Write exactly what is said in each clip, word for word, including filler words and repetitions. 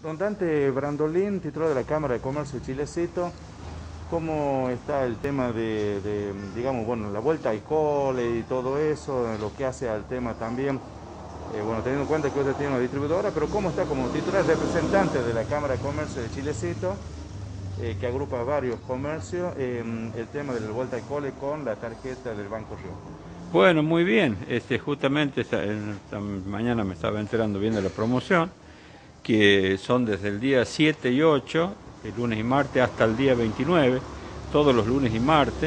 Don Dante Brandolin, titular de la Cámara de Comercio de Chilecito, ¿cómo está el tema de, de, digamos, bueno, la vuelta al cole y todo eso, lo que hace al tema también, eh, bueno, teniendo en cuenta que usted tiene una distribuidora, pero cómo está como titular representante de la Cámara de Comercio de Chilecito, eh, que agrupa varios comercios, eh, el tema de la vuelta al cole con la tarjeta del Banco Río? Bueno, muy bien. Este, justamente esta, esta mañana me estaba enterando bien de la promoción, que son desde el día siete y ocho, el lunes y martes, hasta el día veintinueve, todos los lunes y martes,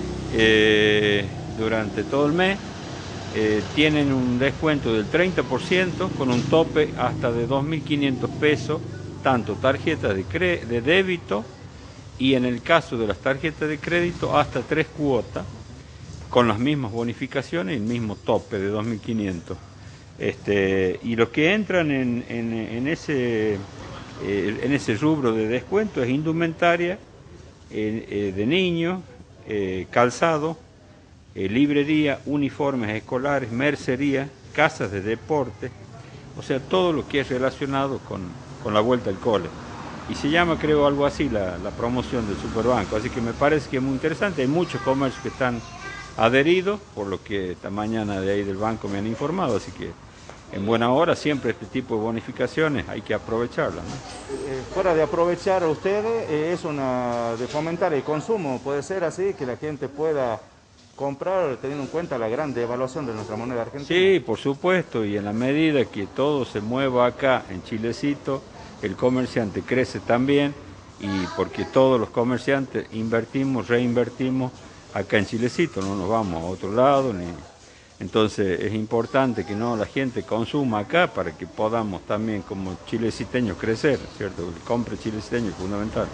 eh, durante todo el mes. Eh, tienen un descuento del treinta por ciento con un tope hasta de dos mil quinientos pesos, tanto tarjetas de, cre de débito y en el caso de las tarjetas de crédito hasta tres cuotas, con las mismas bonificaciones y el mismo tope de dos mil quinientos. Este, y los que entran en, en, en, ese, eh, en ese rubro de descuento es indumentaria eh, eh, de niños, eh, calzado, eh, librería, uniformes escolares, mercería, casas de deporte, o sea, todo lo que es relacionado con, con la vuelta al cole. Y se llama, creo, algo así la, la promoción del Superbanco, así que me parece que es muy interesante. Hay muchos comercios que están adheridos, por lo que esta mañana de ahí del banco me han informado, así que en buena hora siempre este tipo de bonificaciones hay que aprovecharlas, ¿no? Eh, fuera de aprovechar a ustedes, eh, es una de fomentar el consumo, puede ser así, que la gente pueda comprar teniendo en cuenta la gran devaluación de nuestra moneda argentina. Sí, por supuesto, y en la medida que todo se mueva acá en Chilecito, el comerciante crece también, y porque todos los comerciantes invertimos, reinvertimos acá en Chilecito, no nos vamos a otro lado, ni... entonces es importante que no la gente consuma acá para que podamos también como chileciteños crecer, ¿cierto? El compre chileciteño es fundamental.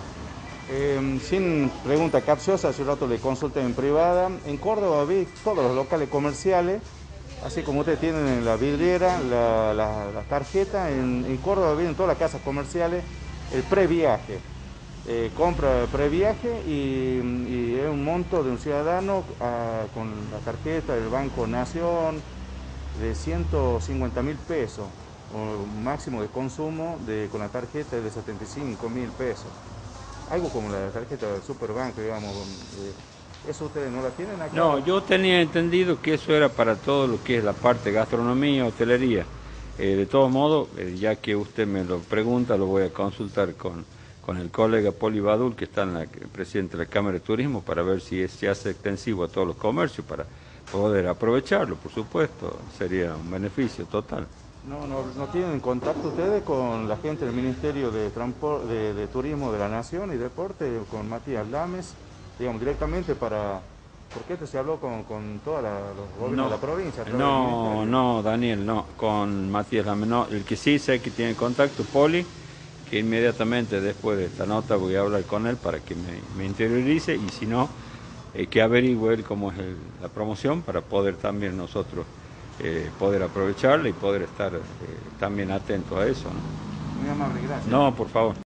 Eh, sin pregunta capciosa, hace un rato le consulté en privada. En Córdoba vi todos los locales comerciales, así como ustedes tienen en la vidriera, la, la, la tarjeta, en, en Córdoba vi en todas las casas comerciales el previaje. Eh, compra previaje y, y es un monto de un ciudadano ah, con la tarjeta del Banco Nación de ciento cincuenta mil pesos, o un máximo de consumo de, con la tarjeta de setenta y cinco mil pesos. Algo como la tarjeta del Superbanco, digamos, eh, ¿eso ustedes no la tienen acá? No, yo tenía entendido que eso era para todo lo que es la parte gastronomía, hotelería. Eh, de todos modos, eh, ya que usted me lo pregunta, lo voy a consultar con, con el colega Poli Badul, que está en la, el presidente de la Cámara de Turismo, para ver si es, se hace extensivo a todos los comercios, para poder aprovecharlo, por supuesto, sería un beneficio total. No, no, no tienen contacto ustedes con la gente del Ministerio de, Transpor de, de Turismo de la Nación y Deporte, con Matías Lames, digamos, directamente para... Porque esto se habló con, con todos los gobiernos No, de la provincia. no, no, Daniel, no, con Matías Lames, no. El que sí sé que tiene contacto, Poli, que inmediatamente después de esta nota voy a hablar con él para que me, me interiorice, y si no, eh, que averigüe él cómo es el, la promoción para poder también nosotros eh, poder aprovecharla y poder estar eh, también atentos a eso, ¿no? Muy amable, gracias. No, por favor.